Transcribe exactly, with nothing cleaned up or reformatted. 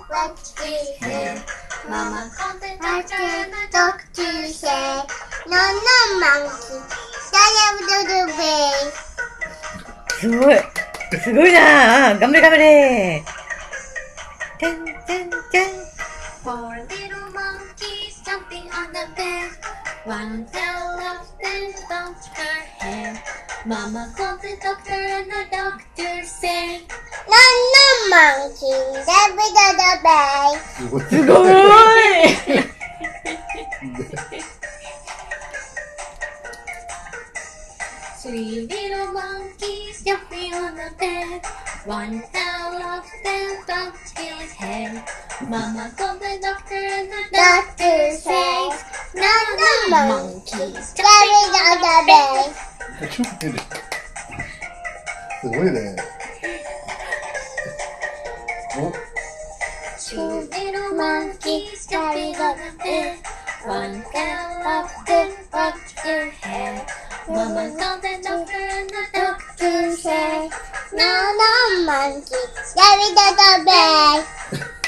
what you say. Mama called the doctor and the doctor said, no, no, monkey, that little baby. すごい。すごいなぁ。頑張れ頑張れ。てんてんてん。 Four little monkeys jumping on the bed. One fell off, then bumped her head. Mama called the doctor and the doctor said, no, no, monkey, that little baby. すごい。 Three little monkeys jumping on the bed. One fell off, then bumped his head. Mama called the doctor and the doctor said, no, no, monkeys jumping on the bed. すごいね。お Two little monkeys jumping on the bed. One fell off, then bumped her head. Mama called the doctor and the doctor said, no, no, monkey, carry the bed.